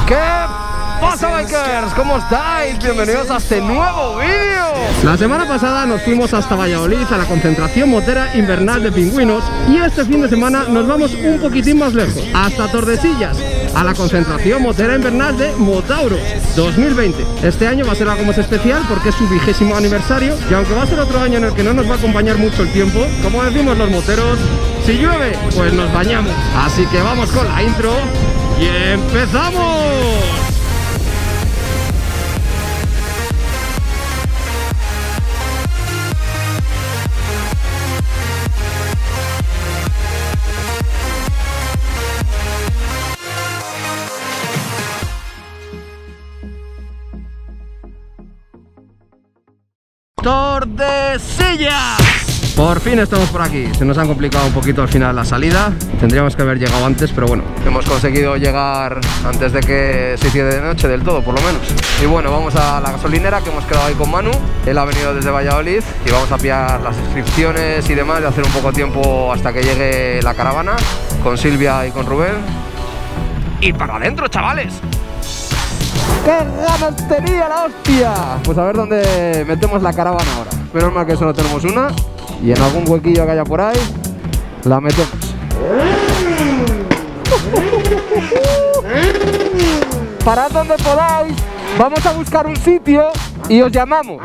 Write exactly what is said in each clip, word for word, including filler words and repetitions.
¿Qué pasa, bikers? ¿Cómo estáis? Bienvenidos a este nuevo vídeo. La semana pasada nos fuimos hasta Valladolid a la concentración motera invernal de Pingüinos y este fin de semana nos vamos un poquitín más lejos, hasta Tordesillas, a la concentración motera invernal de Motauros dos mil veinte. Este año va a ser algo más especial porque es su vigésimo aniversario y aunque va a ser otro año en el que no nos va a acompañar mucho el tiempo, como decimos los moteros, si llueve, pues nos bañamos. Así que vamos con la intro y ¡empezamos! ¡Tordesillas! Por fin estamos por aquí. Se nos han complicado un poquito al final la salida. Tendríamos que haber llegado antes, pero bueno, hemos conseguido llegar antes de que se hiciera de noche del todo, por lo menos. Y bueno, vamos a la gasolinera, que hemos quedado ahí con Manu. Él ha venido desde Valladolid y vamos a pillar las inscripciones y demás, de hacer un poco de tiempo hasta que llegue la caravana, con Silvia y con Rubén. ¡Y para adentro, chavales! ¡Qué ganas tenía la hostia! Pues a ver dónde metemos la caravana ahora. Menos mal que solo tenemos una y en algún huequillo que haya por ahí la metemos. Parad donde podáis, vamos a buscar un sitio y os llamamos.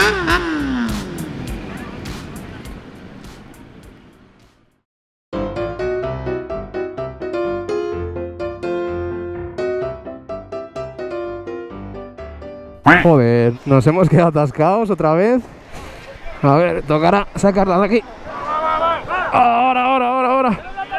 Joder, nos hemos quedado atascados otra vez. A ver, tocará sacarla de aquí. Ahora, ahora, ahora, ahora.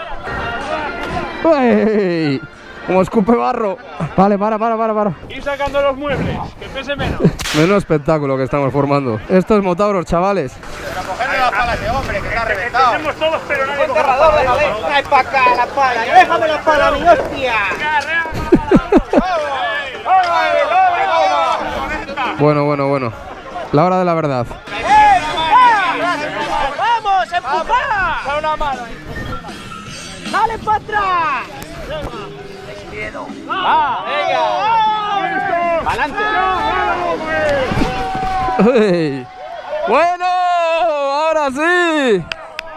¡Uy! Como escupe barro. Vale, para, para, para, para. Ir sacando los muebles, que pese menos. Menudo espectáculo que estamos formando. Esto es Motauros, chavales. Pero cogerle la pala, que hombre, que está reventado. Tenemos todos, pero nadie coge Enterrador de la ley. Trae pa' acá la pala. Déjame la pala, mi hostia. Bueno, bueno, bueno. La hora de la verdad. ¡Vamos, empuja! Da una mano. ¡Dale para atrás! Miedo. ¡Ah, venga! ¡Adelante! ¡Uy! ¡Bueno! ¡Ahora sí!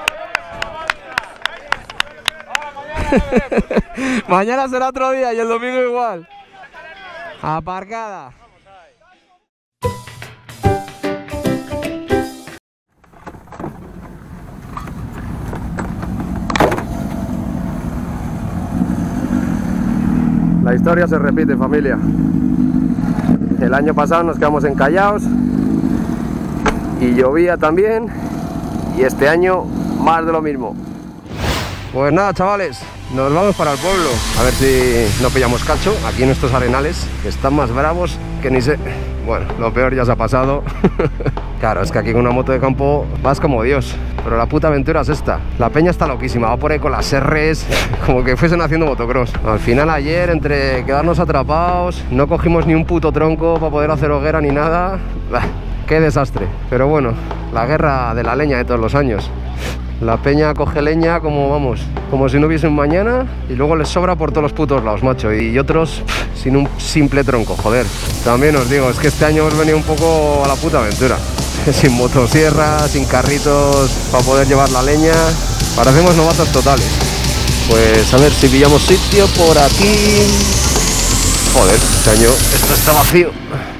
Mañana será otro día y el domingo igual. Aparcada. La historia se repite, familia. El año pasado nos quedamos encallados y llovía también, y este año más de lo mismo. Pues nada, chavales, nos vamos para el pueblo a ver si no pillamos cacho aquí en estos arenales, que están más bravos que ni sé. Bueno, lo peor ya se ha pasado. Claro, es que aquí con una moto de campo vas como Dios. Pero la puta aventura es esta. La peña está loquísima, va por ahí con las R's, como que fuesen haciendo motocross. Al final ayer, entre quedarnos atrapados, no cogimos ni un puto tronco para poder hacer hoguera ni nada. Bah, qué desastre. Pero bueno, la guerra de la leña de todos los años. La peña coge leña como, vamos, como si no hubiese un mañana, y luego les sobra por todos los putos lados, macho. Y otros pff, sin un simple tronco, joder. También os digo, es que este año hemos venido un poco a la puta aventura. Sin motosierra, sin carritos para poder llevar la leña. Parecemos novatos totales. Pues a ver si pillamos sitio por aquí. Joder, este año esto está vacío.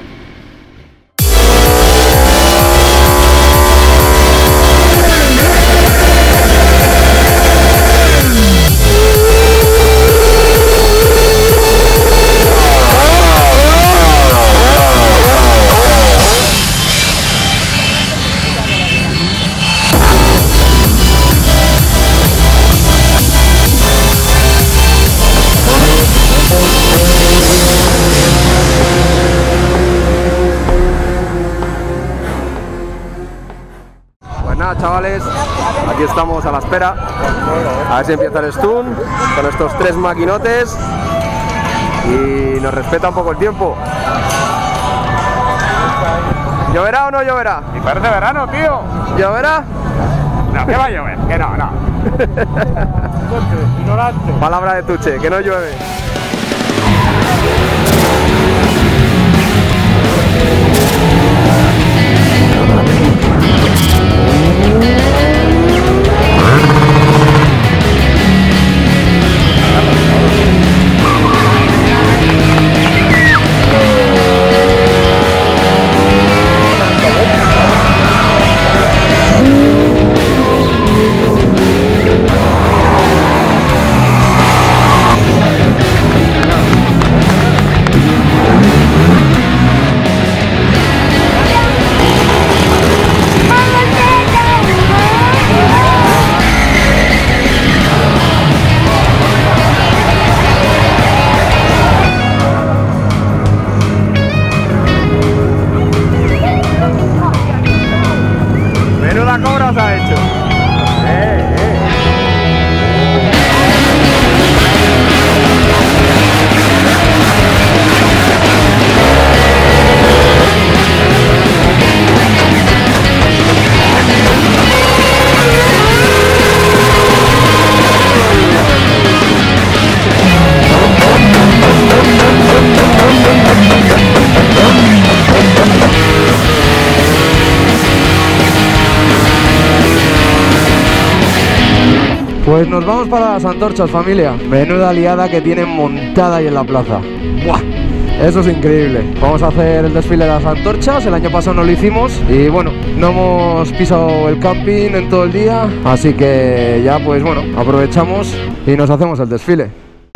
Chavales, aquí estamos a la espera a ver si empieza el stun con estos tres maquinotes y nos respeta un poco el tiempo. ¿Lloverá o no lloverá? Y parece verano, tío. ¿Lloverá? No, que va a llover, que no, no. Ignorante. Palabra de Tuche, que no llueve. Pues nos vamos para las antorchas, familia. Menuda liada que tienen montada ahí en la plaza. ¡Buah! Eso es increíble. Vamos a hacer el desfile de las antorchas. El año pasado no lo hicimos y bueno, no hemos pisado el camping en todo el día, así que ya pues bueno, aprovechamos y nos hacemos el desfile.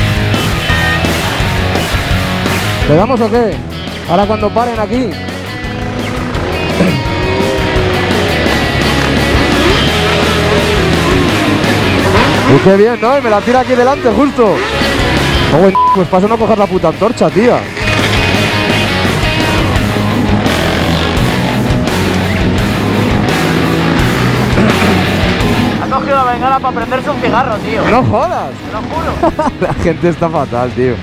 ¿Le damos o qué? Ahora cuando paren aquí. Y qué bien, ¿no? Y me la tira aquí delante justo. Oh, pues paso no coger la puta antorcha, tía. Ha cogido la bengala para prenderse un cigarro, tío. No jodas. Te lo juro. La gente está fatal, tío.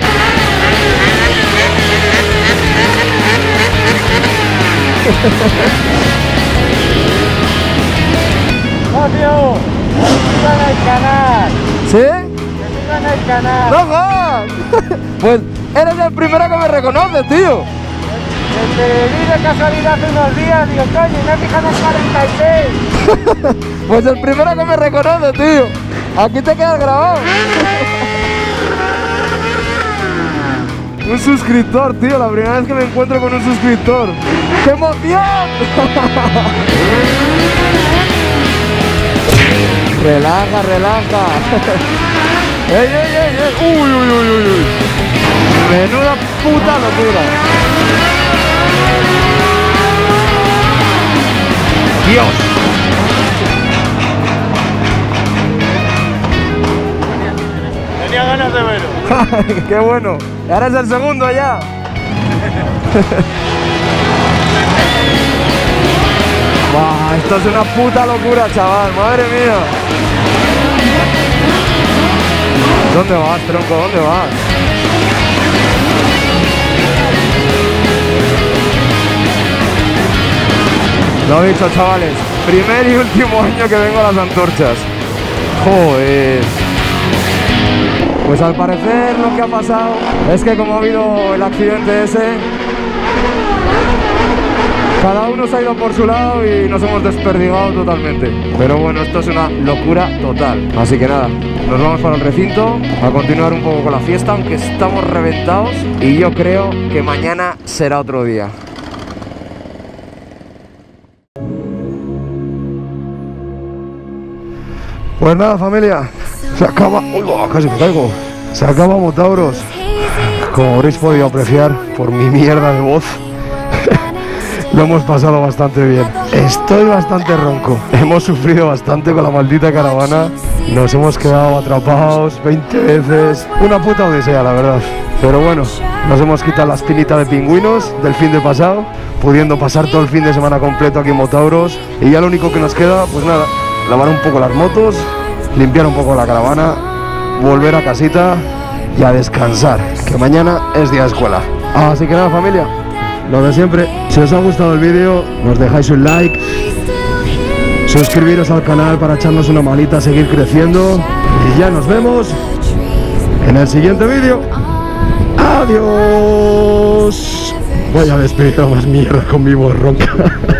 No, tío. Me sigan el canal. ¿Sí? Me sigan el canal. ¡No jodas! Pues eres el primero que me reconoce, tío. Desde vi de casualidad hace unos días, digo, coño, me he fijado en el cuarenta y seis. Pues el primero que me reconoce, tío. Aquí te quedas grabado. Un suscriptor, tío. La primera vez que me encuentro con un suscriptor. ¡Qué emoción! Relaja, relaja. ¡Ey, ey, ey, ey! ¡Uy, uy, uy, uy, uy! Menuda puta locura. ¡Dios! Tenía ganas de verlo. ¡Qué bueno! Ahora es el segundo ya. Buah, esto es una puta locura, chaval. Madre mía. ¿Dónde vas, tronco? ¿Dónde vas? Lo he dicho, chavales. Primer y último año que vengo a las antorchas. Joder. Pues al parecer lo que ha pasado es que como ha habido el accidente ese, cada uno se ha ido por su lado y nos hemos desperdigado totalmente. Pero bueno, esto es una locura total. Así que nada, nos vamos para el recinto a continuar un poco con la fiesta, aunque estamos reventados y yo creo que mañana será otro día. Pues nada, familia, se acaba... ¡Uy, casi me caigo! Se acaba Motauros. Como habréis podido apreciar por mi mierda de voz, lo hemos pasado bastante bien. Estoy bastante ronco. Hemos sufrido bastante con la maldita caravana. Nos hemos quedado atrapados veinte veces. Una puta odisea, la verdad. Pero bueno, nos hemos quitado la espinita de pingüinos del fin de pasado, pudiendo pasar todo el fin de semana completo aquí en Motauros. Y ya lo único que nos queda, pues nada, lavar un poco las motos, limpiar un poco la caravana, volver a casita y a descansar, que mañana es día de escuela. Así que nada, familia, lo de siempre, si os ha gustado el vídeo, nos dejáis un like, suscribiros al canal para echarnos una manita, seguir creciendo, y ya nos vemos en el siguiente vídeo. Adiós. Voy a despedir a más mierda con mi voz ronca.